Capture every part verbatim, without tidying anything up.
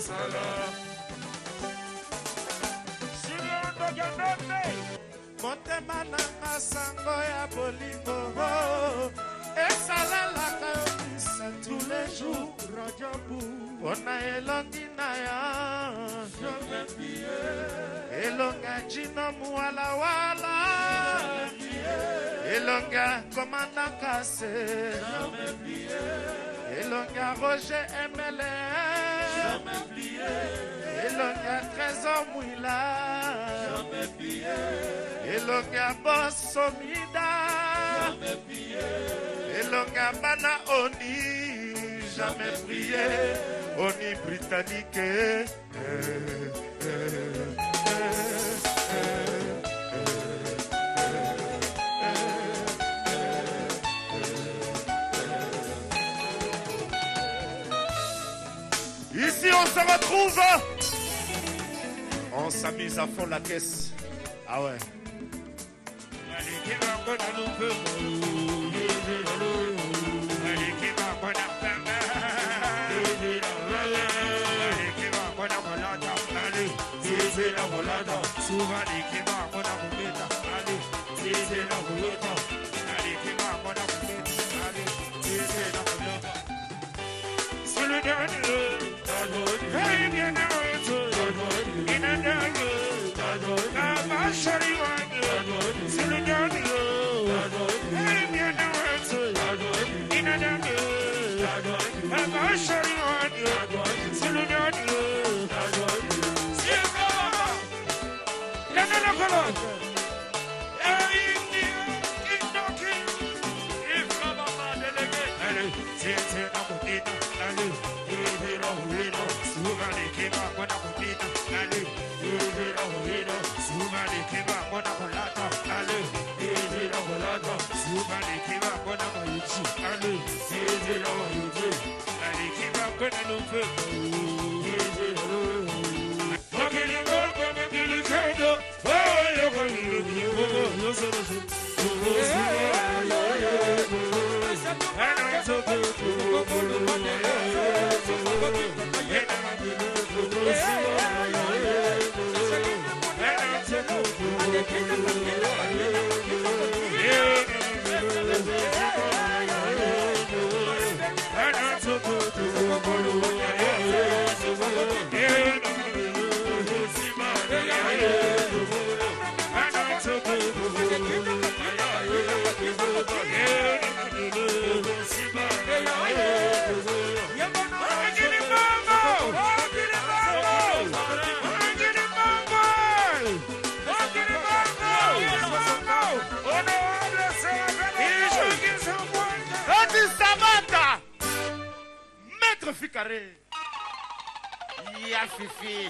Motema nanga sango ya bolingo esalalaka misa tous les jours ona elongi na ya elonga jino muwala wala elonga komanda kase elonga Roger Emele elonga Trésor Mouila elonga Bosomida elonga Bana Oni jamais prié Oni britannique eh, eh, ici on se retrouve, on s'amuse à fond la caisse. Ah ouais. Ya fifi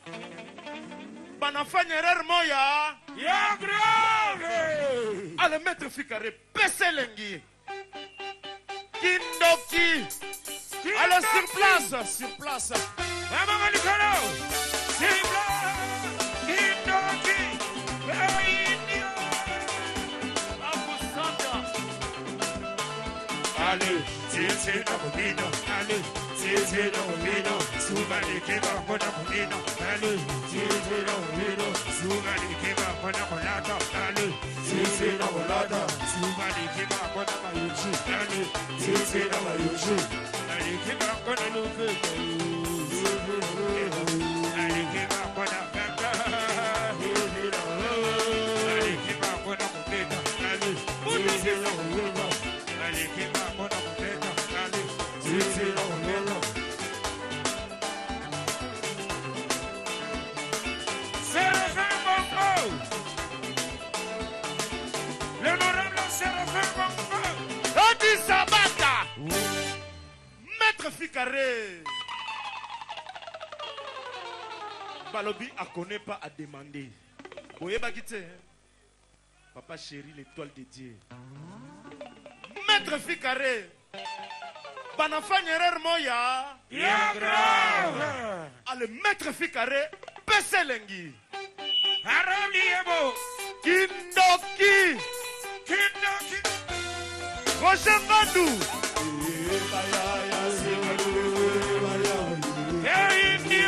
banafanya erreur moya ya grave. Ale maître Fikare peselengi kindoki. Alors sur place, sur place. Maman Nicolas, sur place. Kindoki. Allez, c'est la bobine. Allez. Titi no vino, sumali kiba kona kunino. Alu, titi no vino, sumali kiba kona kolata. Alu, titi no kolata, sumali kiba kona mayuchi. Alu, titi no mayuchi, ali kiba kona lufe. Ali kiba kona kaka, ali kiba kona kupeta. Alu, titi no vino, ali kiba kona kupeta. Alu, titi no vino. Maître Fikare Balobi a connaît pas à demander. Voyez Bagité, papa chéri, l'étoile de Dieu. Maître Fikare Banafan erreur moya ya grave. Ale Maître Fikare peselengi Aroni ebo Kindoki Kindoki Roger Mbadou. Hey, India.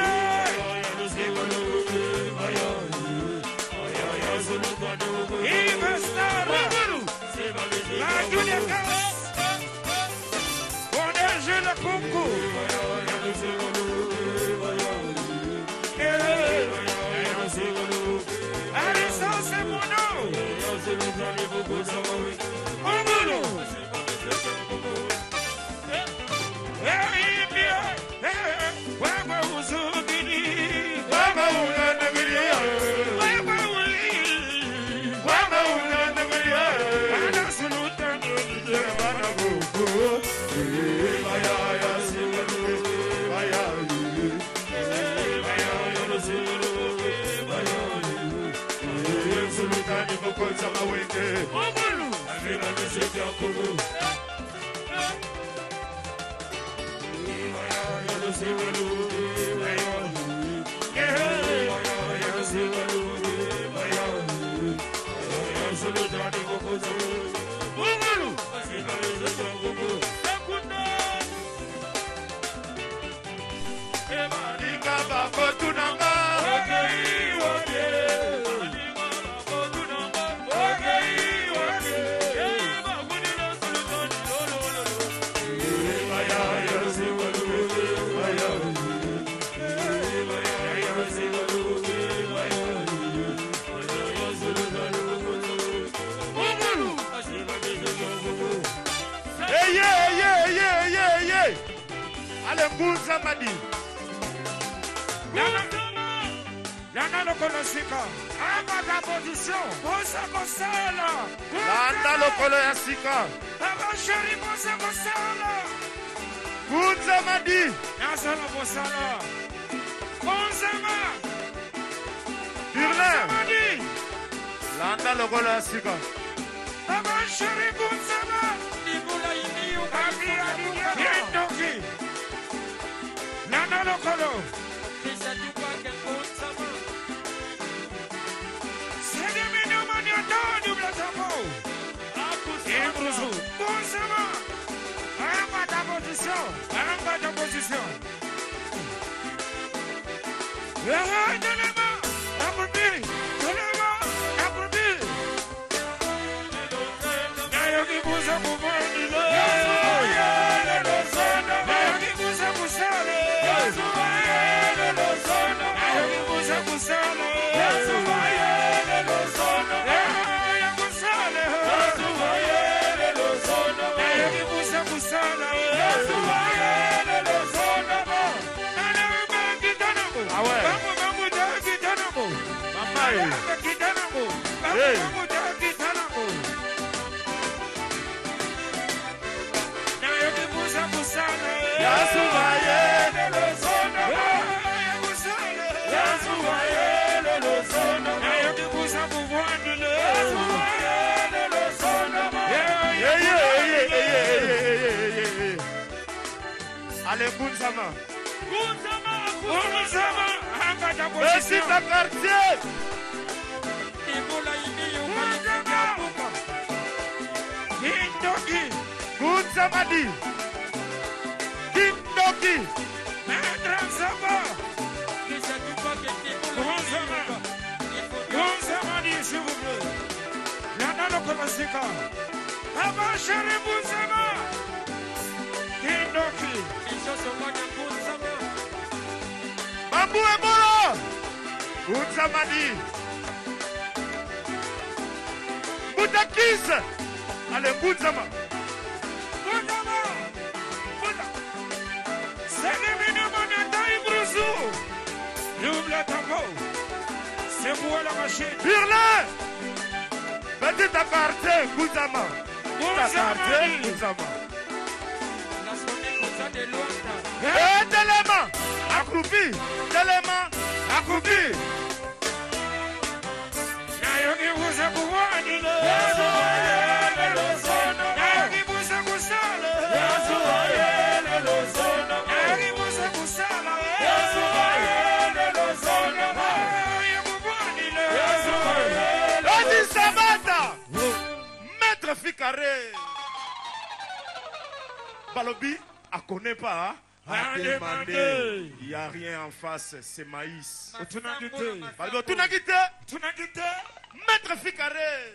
Balobi, à connaît pas, à demander. Il n'y a rien en face, c'est maïs. Balobi, tu n'as quitté. Tu n'as quitté. Maître Ficaré.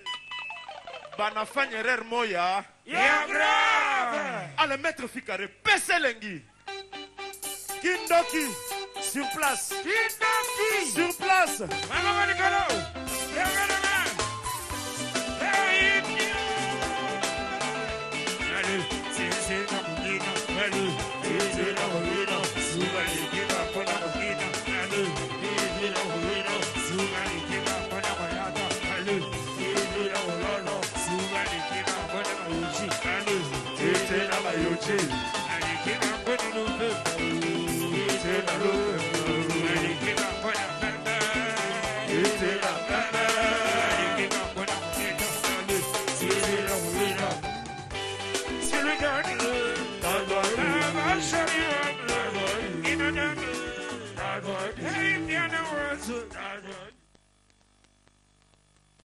Bana fanyerer moya. Ya grave. Allez, Maître Ficaré, pèse l'engui. Kindoki, sur place. Kindoki, sur place. Maman Nicolas. tena mwingine bali tena mwingine suga nikiwa kuna mwingine bali tena mwingine suga nikiwa kuna mwingine bali tena mwingine suga nikiwa kuna mwingine bali tena mwingine nikiwa kuna mwingine tena mwingine nikiwa kuna mwingine tena Hey,